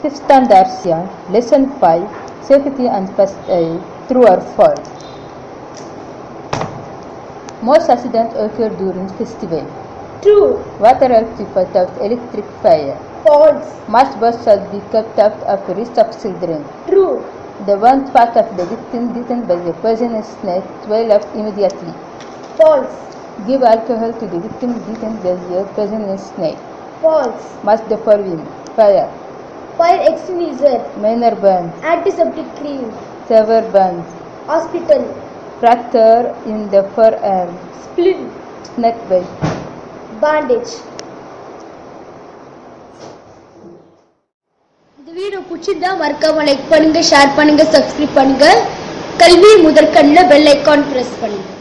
Fifth standard, lesson 5, safety and first aid, true or false? Most accidents occur during festival. True. Water helps to put out electric fire. False. Much blood should be kept out of the wrist of children. True. The one part of the victim bitten by the poisonous snake swell up immediately. False. Give alcohol to the victim bitten by the poisonous snake. False. Match the following: fire, Fire extinguisher. minor burns, Antiseptic cream. severe burns, Hospital. fracture in the forearm, Splint. snake bite. Bandage. இந்த video பிடிச்சிருந்தா மறக்காம like பண்ணுங்க, share பண்ணுங்க, subscribe பண்ணுங்க. கல்வி முதற்கண்ணில் bell icon press பண்ணுங்க.